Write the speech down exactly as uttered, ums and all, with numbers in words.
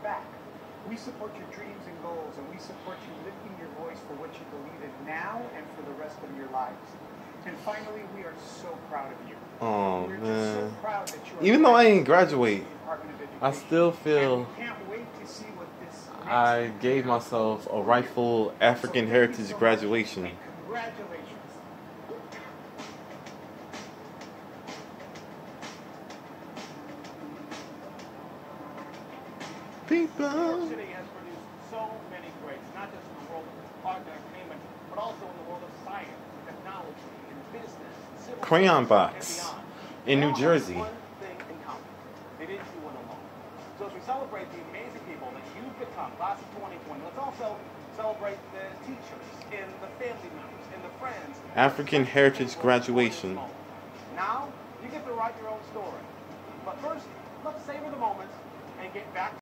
back. We support your dreams and goals, and we support you lifting your voice for what you believe in now and for the rest of your lives. And finally, we are so proud of you. Oh, We're man. just so proud that you are Even though I ain't graduating graduate, from the Department of Education. I still feel And we can't wait to see what this next I gave myself a rightful African So thank you heritage so much, graduation. and congratulations. New York People. City has produced so many greats, not just in the world of art and entertainment, but also in the world of science, technology, and business, civil Crayon service, Box and beyond. in They New all have Jersey. one thing in common. They didn't do it alone. So as we celebrate the amazing people that you've become, class of twenty twenty, let's also celebrate the teachers and the family members and the friends. African heritage graduation. Now, you get to write your own story. But first, let's savor the moment and get back